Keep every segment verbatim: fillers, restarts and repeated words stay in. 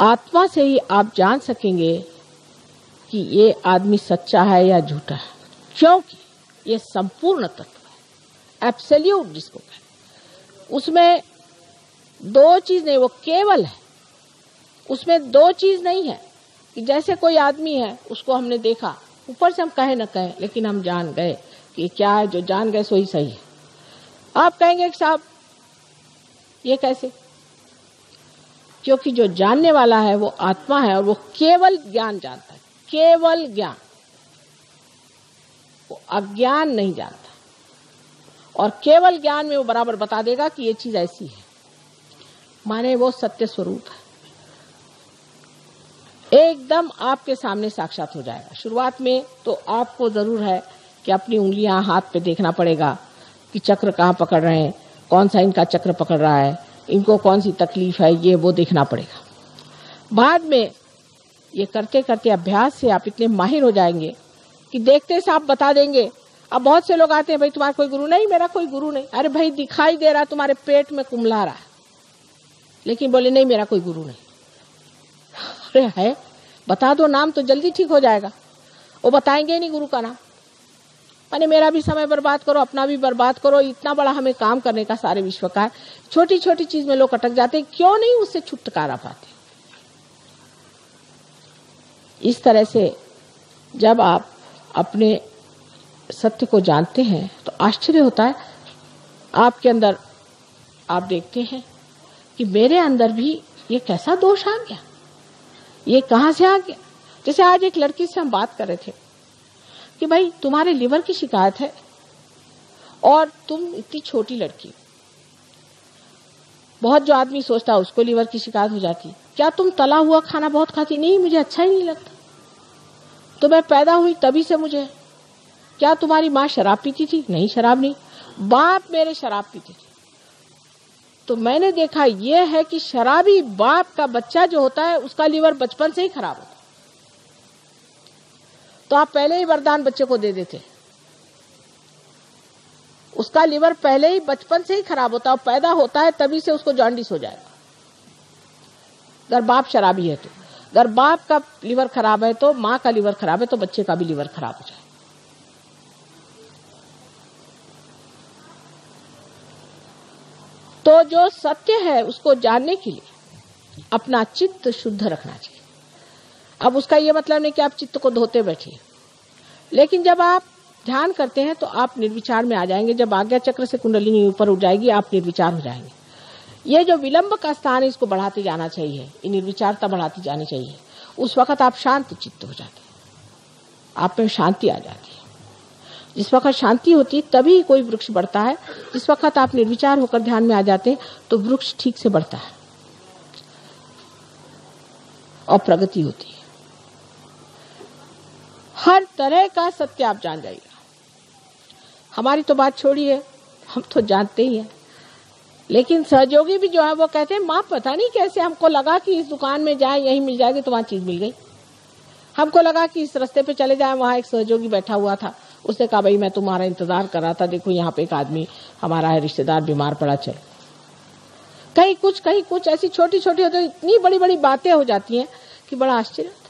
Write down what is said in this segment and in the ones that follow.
आत्मा से ही आप जान सकेंगे कि ये आदमी सच्चा है या झूठा है, क्योंकि ये संपूर्ण तत्व है, एब्सोल्यूट जिसको कहते। उसमें दो चीज नहीं, वो केवल है। उसमें दो चीज नहीं है कि जैसे कोई आदमी है, उसको हमने देखा, ऊपर से हम कहे न कहे, लेकिन हम जान गए कि क्या है, जो जान गए सो ही सही है। आप कहेंगे कि साहब ये कैसे? क्योंकि जो जानने वाला है वो आत्मा है और वो केवल ज्ञान जानता है, केवल ज्ञान, वो अज्ञान नहीं जानता। और केवल ज्ञान में वो बराबर बता देगा कि ये चीज ऐसी है, माने वो सत्य स्वरूप है, एकदम आपके सामने साक्षात हो जाएगा। शुरुआत में तो आपको जरूर है कि अपनी उंगलियां हाथ पे देखना पड़ेगा कि चक्र कहाँ पकड़ रहे हैं, कौन सा इनका चक्र पकड़ रहा है, इनको कौन सी तकलीफ है, ये वो देखना पड़ेगा। बाद में ये करते करते अभ्यास से आप इतने माहिर हो जाएंगे कि देखते से आप बता देंगे। अब बहुत से लोग आते हैं, भाई तुम्हारा कोई गुरु नहीं? मेरा कोई गुरु नहीं। अरे भाई दिखाई दे रहा तुम्हारे पेट में कुम्हला रहा है, लेकिन बोले नहीं मेरा कोई गुरु नहीं। अरे है, बता दो नाम तो जल्दी ठीक हो जाएगा। वो बताएंगे नहीं गुरु का नाम। माने मेरा भी समय बर्बाद करो, अपना भी बर्बाद करो। इतना बड़ा हमें काम करने का सारे विश्व का, छोटी छोटी चीज में लोग अटक जाते, क्यों नहीं उससे छुटकारा पाते? इस तरह से जब आप अपने सत्य को जानते हैं तो आश्चर्य होता है आपके अंदर। आप देखते हैं कि मेरे अंदर भी ये कैसा दोष आ गया, ये कहां से आ गया। जैसे आज एक लड़की से हम बात कर रहे थे कि भाई तुम्हारे लिवर की शिकायत है और तुम इतनी छोटी लड़की। बहुत जो आदमी सोचता है उसको लिवर की शिकायत हो जाती। क्या तुम तला हुआ खाना बहुत खाती? नहीं, मुझे अच्छा ही नहीं लगता। तो मैं पैदा हुई तभी से मुझे। क्या तुम्हारी माँ शराब पीती थी? नहीं, शराब नहीं। बाप मेरे शराब पीते थे। तो मैंने देखा यह है कि शराबी बाप का बच्चा जो होता है उसका लिवर बचपन से ही खराब होता है। तो आप पहले ही वरदान बच्चे को दे देते, उसका लिवर पहले ही बचपन से ही खराब होता है। पैदा होता है तभी से उसको जॉन्डिस हो जाएगा अगर बाप शराबी है तो। अगर बाप का लिवर खराब है तो, माँ का लिवर खराब है तो बच्चे का भी लिवर खराब हो जाए। तो जो सत्य है उसको जानने के लिए अपना चित्त शुद्ध रखना चाहिए। अब उसका यह मतलब नहीं कि आप चित्त को धोते बैठिए, लेकिन जब आप ध्यान करते हैं तो आप निर्विचार में आ जाएंगे। जब आज्ञा चक्र से कुंडलिनी ऊपर उठ जाएगी आप निर्विचार हो जाएंगे। ये जो विलंब का स्थान है इसको बढ़ाते जाना चाहिए, ये निर्विचारता बढ़ाती जानी चाहिए। उस वक्त आप शांत चित्त हो जाते हैं, आप में शांति आ जाती है। जिस वक्त शांति होती है तभी कोई वृक्ष बढ़ता है। जिस वक्त आप निर्विचार होकर ध्यान में आ जाते हैं तो वृक्ष ठीक से बढ़ता है और प्रगति होती है। हर तरह का सत्य आप जान जाइएगा। हमारी तो बात छोड़िए, हम तो जानते ही हैं, लेकिन सहयोगी भी जो है वो कहते हैं माँ पता नहीं कैसे हमको लगा कि इस दुकान में जाए यही मिल जाएगी, तो वहां चीज मिल गई। हमको लगा कि इस रास्ते पे चले जाए, वहां एक सहयोगी बैठा हुआ था, उसने कहा भाई मैं तुम्हारा इंतजार कर रहा था, देखो यहाँ पे एक आदमी हमारा है रिश्तेदार बीमार पड़ा, चल। कहीं कुछ कहीं कुछ ऐसी छोटी छोटी होती, इतनी बड़ी बड़ी बातें हो जाती हैं कि बड़ा आश्चर्य होता है।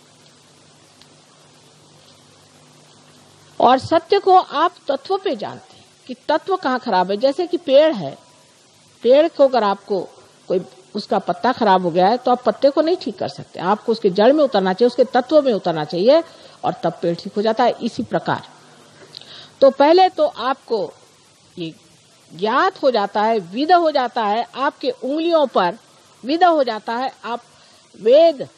और सत्य को आप तत्व पे जानते हैं कि तत्व कहाँ खराब है। जैसे कि पेड़ है, पेड़ को अगर आपको कोई उसका पत्ता खराब हो गया है तो आप पत्ते को नहीं ठीक कर सकते, आपको उसके जड़ में उतरना चाहिए, उसके तत्व में उतरना चाहिए और तब पेड़ ठीक हो जाता है। इसी प्रकार तो पहले तो आपको ये ज्ञात हो जाता है, विद हो जाता है, आपके उंगलियों पर विद हो जाता है, आप वेद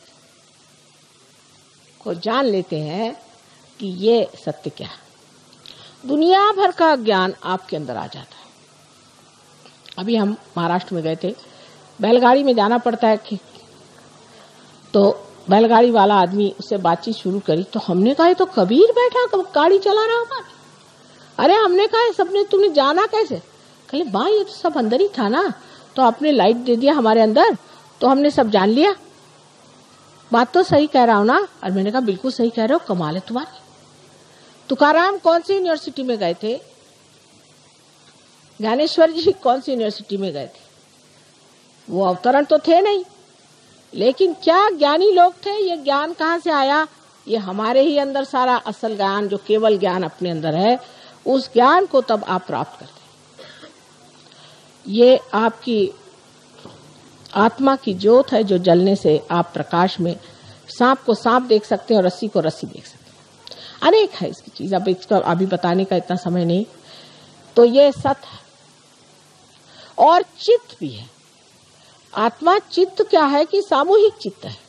को जान लेते हैं कि ये सत्य क्या है। दुनिया भर का ज्ञान आपके अंदर आ जाता है। अभी हम महाराष्ट्र में गए थे, बैलगाड़ी में जाना पड़ता है कि तो बैलगाड़ी वाला आदमी उससे बातचीत शुरू करी तो हमने कहा तो कबीर बैठा गाड़ी चला रहा होगा। अरे हमने कहा सबने तुमने जाना कैसे? कहे बा ये तो सब अंदर ही था ना, तो आपने लाइट दे दिया हमारे अंदर तो हमने सब जान लिया। बात तो सही कह रहा हूं ना? और मैंने कहा बिल्कुल सही कह रहे हो, कमाल है तुम्हारी। तुकाराम कौन सी यूनिवर्सिटी में गए थे? ज्ञानेश्वर जी कौन सी यूनिवर्सिटी में गए थे? वो अवतरण तो थे नहीं, लेकिन क्या ज्ञानी लोग थे, ये ज्ञान कहाँ से आया? ये हमारे ही अंदर सारा असल ज्ञान, जो केवल ज्ञान अपने अंदर है, उस ज्ञान को तब आप प्राप्त करते हैं। ये आपकी आत्मा की ज्योत है, जो जलने से आप प्रकाश में सांप को सांप देख सकते हैं और रस्सी को रस्सी देख सकते हैं। अनेक है इसकी चीज, अब इसको अभी बताने का इतना समय नहीं। तो ये सत है और चित्त भी है। आत्मा चित्त क्या है कि सामूहिक चित्त है।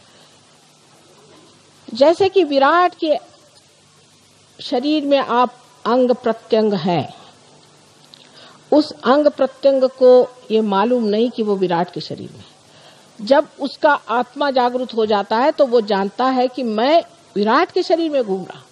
जैसे कि विराट के शरीर में आप अंग प्रत्यंग हैं, उस अंग प्रत्यंग को ये मालूम नहीं कि वो विराट के शरीर में। जब उसका आत्मा जागृत हो जाता है तो वो जानता है कि मैं विराट के शरीर में घूम रहा।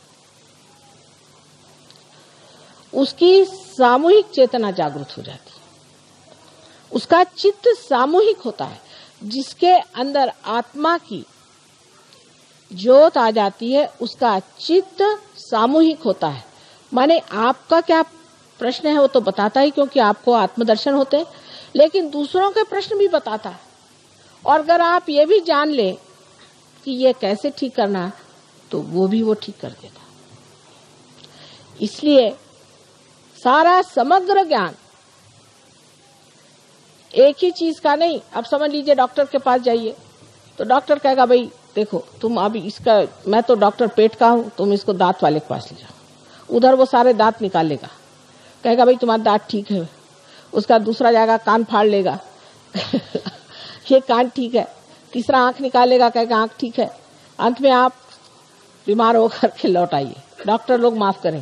उसकी सामूहिक चेतना जागृत हो जाती है, उसका चित्त सामूहिक होता है। जिसके अंदर आत्मा की ज्योत आ जाती है, उसका चित्त सामूहिक होता है। माने आपका क्या प्रश्न है वो तो बताता ही, क्योंकि आपको आत्मदर्शन होते हैं, लेकिन दूसरों के प्रश्न भी बताता है। और अगर आप ये भी जान ले कि ये कैसे ठीक करना है, तो वो भी वो ठीक कर देता। इसलिए सारा समग्र ज्ञान एक ही चीज का नहीं। अब समझ लीजिए डॉक्टर के पास जाइए तो डॉक्टर कहेगा भाई देखो तुम अभी इसका, मैं तो डॉक्टर पेट का हूं, तुम इसको दांत वाले के पास ले जाओ। उधर वो सारे दांत निकाल लेगा, कहेगा भाई तुम्हारा दांत ठीक है। उसका दूसरा जाएगा कान फाड़ लेगा ये कान ठीक है। तीसरा आंख निकालेगा, कहेगा आंख ठीक है। अंत में आप बीमार होकर के लौट आइए। डॉक्टर लोग माफ करें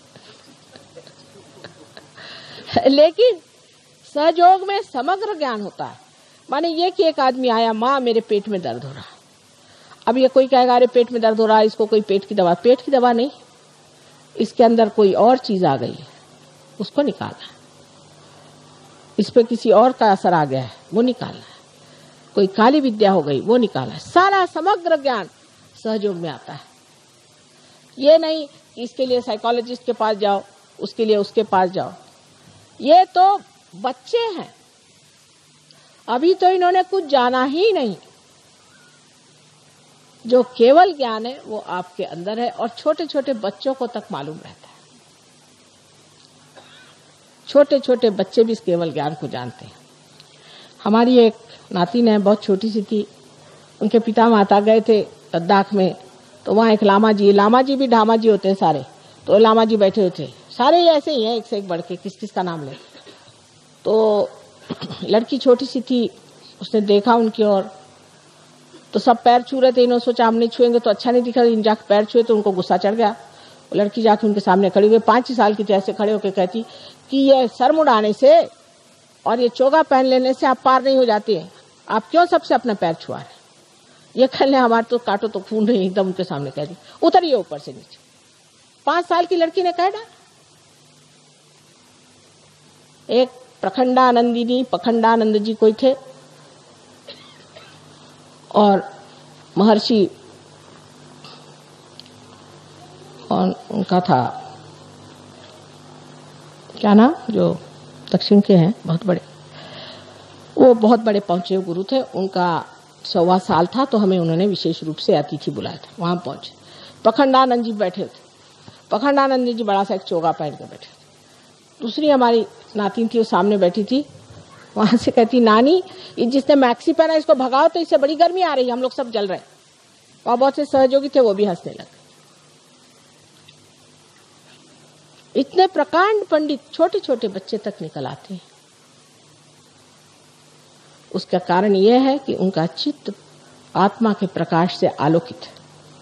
लेकिन सहयोग में समग्र ज्ञान होता है। माने ये कि एक आदमी आया, माँ मेरे पेट में दर्द हो रहा। अब ये कोई कहेगा अरे पेट में दर्द हो रहा है, इसको कोई पेट की दवा। पेट की दवा नहीं, इसके अंदर कोई और चीज आ गई है, उसको निकालना है। इस पे किसी और का असर आ गया है, वो निकालना है। कोई काली विद्या हो गई, वो निकालना है। सारा समग्र ज्ञान सहयोग में आता है। ये नहीं कि इसके लिए साइकोलॉजिस्ट के पास जाओ, उसके लिए उसके पास जाओ। ये तो बच्चे हैं, अभी तो इन्होंने कुछ जाना ही नहीं। जो केवल ज्ञान है वो आपके अंदर है, और छोटे छोटे बच्चों को तक मालूम रहता है। छोटे छोटे बच्चे भी इस केवल ज्ञान को जानते हैं। हमारी एक नातिन है, बहुत छोटी सी थी, उनके पिता माता गए थे लद्दाख में, तो वहाँ एक लामा जी, लामा जी भी ढामा जी होते हैं सारे, तो लामा जी बैठे हुए थे। सारे ऐसे ही हैं, एक से एक बढ़ के, किस किस का नाम ले। तो लड़की छोटी सी थी, उसने देखा उनकी ओर, तो सब पैर छू रहे थे। इन्होंने सोचा हम नहीं छुएंगे तो अच्छा नहीं दिखा, इन जाके पैर छुए तो उनको गुस्सा चढ़ गया। वो लड़की जाके उनके सामने खड़ी हुई, पांच ही साल की थी, ऐसे खड़े होकर कहती कि ये सर मुड़ाने से और ये चोगा पहन लेने से आप पार नहीं हो जाते, आप क्यों सबसे अपना पैर छुआ रहे? ये कहने हमारे तो काटो तो खून नहीं, एकदम उनके सामने कह दी, उतरिए ऊपर से नीचे। पांच साल की लड़की ने कह डाला। एक प्रखंडानंदिनी पखंडानंद जी कोई थे, और महर्षि और उनका था क्या नाम, जो दक्षिण के हैं बहुत बड़े, वो बहुत बड़े पहुंचे गुरु थे। उनका सौवा साल था तो हमें उन्होंने विशेष रूप से अतिथि बुलाया था, वहां पहुंचे। पखंडानंद जी बैठे थे, पखंडानंद जी बड़ा सा एक चोगा पहन के बैठे। दूसरी हमारी नातिन थी, वो सामने बैठी थी, वहां से कहती नानी ये जिसने मैक्सी पहना इसको भगाओ, तो इससे बड़ी गर्मी आ रही है, हम लोग सब जल रहे हैं। वहां बहुत से सहयोगी थे, वो भी हंसने लगे। इतने प्रकांड पंडित छोटे छोटे बच्चे तक निकल आते हैं। उसका कारण यह है कि उनका चित्त आत्मा के प्रकाश से आलोकित है।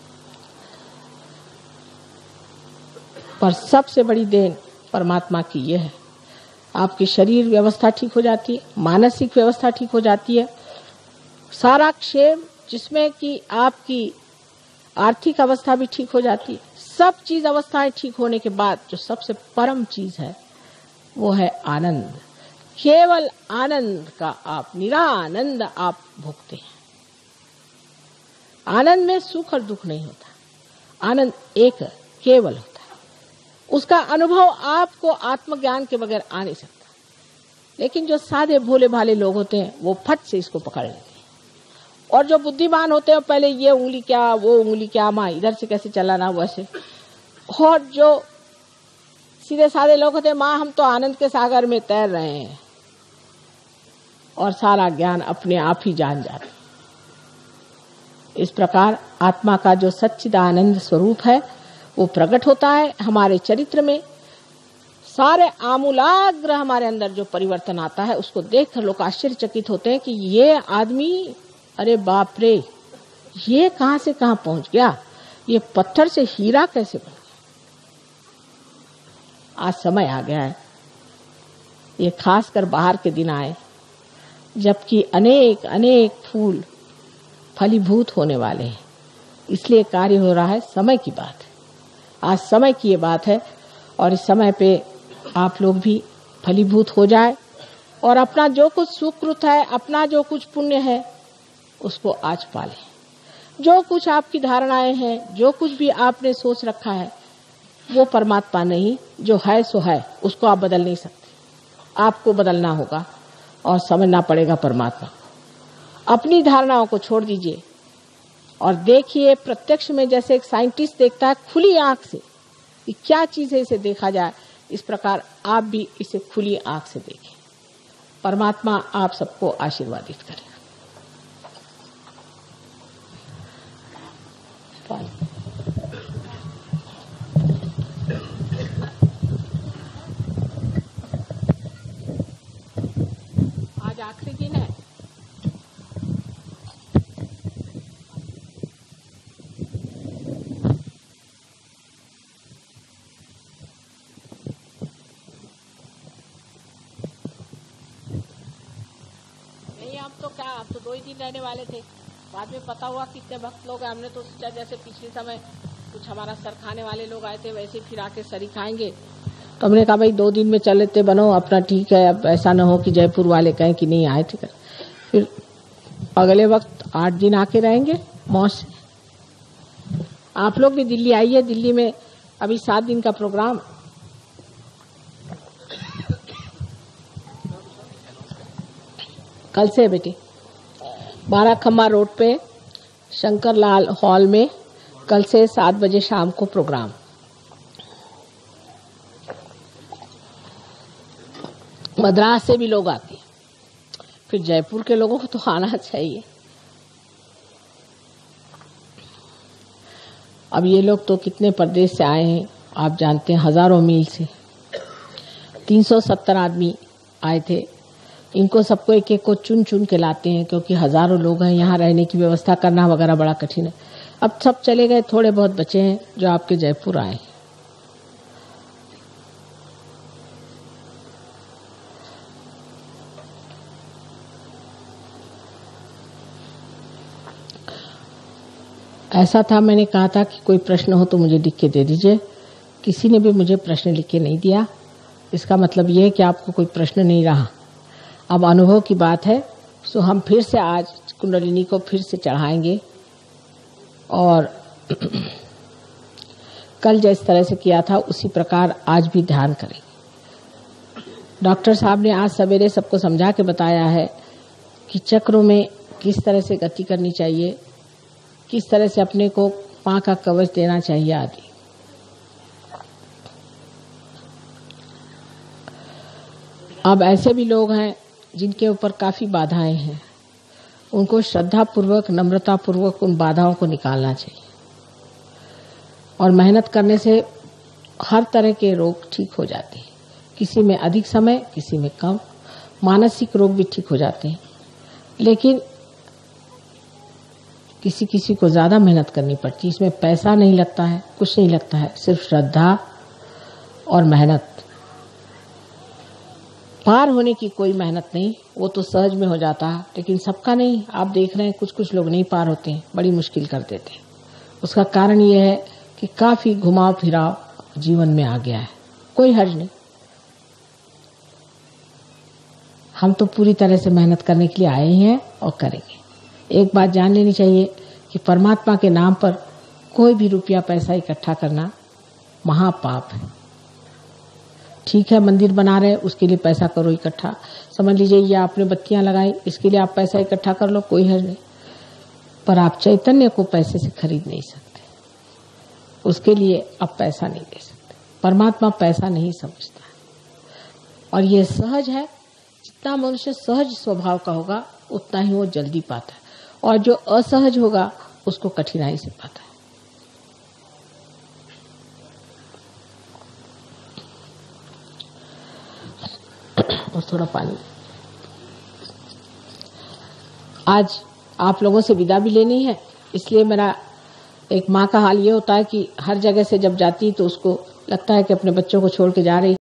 पर सबसे बड़ी देन परमात्मा की यह है, आपकी शरीर व्यवस्था ठीक हो जाती है, मानसिक व्यवस्था ठीक हो जाती है, सारा क्षेम, जिसमें कि आपकी आर्थिक अवस्था भी ठीक हो जाती है। सब चीज अवस्थाएं ठीक होने के बाद जो सबसे परम चीज है वो है आनंद। केवल आनंद का आप, निरानंद आप भोगते हैं। आनंद में सुख और दुख नहीं होता, आनंद एक केवल होता है। उसका अनुभव आपको आत्मज्ञान के बगैर आ नहीं सकता। लेकिन जो सादे भोले भाले लोग होते हैं वो फट से इसको पकड़ लेते हैं और जो बुद्धिमान होते हैं पहले ये उंगली क्या, वो उंगली क्या, माँ इधर से कैसे चलाना वैसे। और जो सीधे साधे लोग होते हैं, माँ हम तो आनंद के सागर में तैर रहे हैं, और सारा ज्ञान अपने आप ही जान जाते। इस प्रकार आत्मा का जो सच्चिदानंद स्वरूप है वो प्रकट होता है हमारे चरित्र में। सारे आमूलाग्र हमारे अंदर जो परिवर्तन आता है उसको देखकर लोग आश्चर्यचकित होते हैं कि ये आदमी, अरे बाप रे, ये कहां से कहां पहुंच गया, ये पत्थर से हीरा कैसे बन गया। आज समय आ गया है, ये खासकर बाहर के दिन आए जबकि अनेक अनेक फूल फलीभूत होने वाले हैं, इसलिए कार्य हो रहा है। समय की बात है, आज समय की ये बात है, और इस समय पे आप लोग भी फलीभूत हो जाए और अपना जो कुछ सुकृत है, अपना जो कुछ पुण्य है उसको आज पालें। जो कुछ आपकी धारणाएं हैं, जो कुछ भी आपने सोच रखा है, वो परमात्मा नहीं, जो है सो है, उसको आप बदल नहीं सकते। आपको बदलना होगा और समझना पड़ेगा परमात्मा को। अपनी धारणाओं को छोड़ दीजिए और देखिए प्रत्यक्ष में, जैसे एक साइंटिस्ट देखता है खुली आंख से कि क्या चीज है, इसे देखा जाए, इस प्रकार आप भी इसे खुली आंख से देखें। परमात्मा आप सबको आशीर्वादित करेगा। आज आखिरी दिन है। नहीं, हम तो क्या, हम तो दो ही दिन रहने वाले थे। बाद में पता हुआ कितने भक्त लोग हैं, हमने तो सोचा जैसे पिछले समय कुछ हमारा सर खाने वाले लोग आए थे वैसे फिर आके सरी खाएंगे। तो हमने कहा भाई दो दिन में चल लेते, बनो अपना, ठीक है। अब ऐसा न हो कि जयपुर वाले कहें कि नहीं आए थे। फिर अगले वक्त आठ दिन आके रहेंगे मौज से। आप लोग भी दिल्ली आइए, दिल्ली में अभी सात दिन का प्रोग्राम। कल से बेटी बारह खम्बा रोड पे शंकर लाल हॉल में कल से सात बजे शाम को प्रोग्राम। मद्रास से भी लोग आते हैं, फिर जयपुर के लोगों को तो आना चाहिए। अब ये लोग तो कितने प्रदेश से आए हैं आप जानते हैं, हजारों मील से। तीन सौ सत्तर आदमी आए थे। इनको सबको एक एक को चुन चुन के लाते हैं क्योंकि हजारों लोग हैं, यहाँ रहने की व्यवस्था करना वगैरह बड़ा कठिन है। अब सब चले गए, थोड़े बहुत बचे हैं जो आपके जयपुर आए। ऐसा था, मैंने कहा था कि कोई प्रश्न हो तो मुझे लिख के दे दीजिए। किसी ने भी मुझे प्रश्न लिख के नहीं दिया। इसका मतलब ये है कि आपको कोई प्रश्न नहीं रहा। अब अनुभव की बात है, सो हम फिर से आज कुंडलिनी को फिर से चढ़ाएंगे और कल जिस तरह से किया था उसी प्रकार आज भी ध्यान करेंगे। डॉक्टर साहब ने आज सवेरे सबको समझा के बताया है कि चक्रों में किस तरह से गति करनी चाहिए, किस तरह से अपने को मां का कवच देना चाहिए आदि। अब ऐसे भी लोग हैं जिनके ऊपर काफी बाधाएं हैं, उनको श्रद्धा पूर्वक, नम्रता पूर्वक उन बाधाओं को निकालना चाहिए और मेहनत करने से हर तरह के रोग ठीक हो जाते हैं। किसी में अधिक समय, किसी में कम। मानसिक रोग भी ठीक हो जाते हैं, लेकिन किसी किसी को ज्यादा मेहनत करनी पड़ती है। इसमें पैसा नहीं लगता है, कुछ नहीं लगता है, सिर्फ श्रद्धा और मेहनत। पार होने की कोई मेहनत नहीं, वो तो सहज में हो जाता है, लेकिन सबका नहीं। आप देख रहे हैं कुछ कुछ लोग नहीं पार होते हैं, बड़ी मुश्किल कर देते हैं। उसका कारण ये है कि काफी घुमाव फिराव जीवन में आ गया है। कोई हर्ज नहीं, हम तो पूरी तरह से मेहनत करने के लिए आए ही हैं और करेंगे। एक बात जान लेनी चाहिए कि परमात्मा के नाम पर कोई भी रुपया पैसा इकट्ठा करना महापाप है। ठीक है, मंदिर बना रहे उसके लिए पैसा करो इकट्ठा, समझ लीजिए, या आपने बत्तियां लगाई इसके लिए आप पैसा इकट्ठा कर लो, कोई हर्ज नहीं। पर आप चैतन्य को पैसे से खरीद नहीं सकते, उसके लिए आप पैसा नहीं दे सकते। परमात्मा पैसा नहीं समझता और ये सहज है। जितना मनुष्य सहज स्वभाव का होगा उतना ही वो जल्दी पाता है, और जो असहज होगा उसको कठिनाई से पाता है। और थोड़ा पानी। आज आप लोगों से विदा भी लेनी है, इसलिए मेरा एक माँ का हाल ये होता है कि हर जगह से जब जाती तो उसको लगता है कि अपने बच्चों को छोड़ के जा रही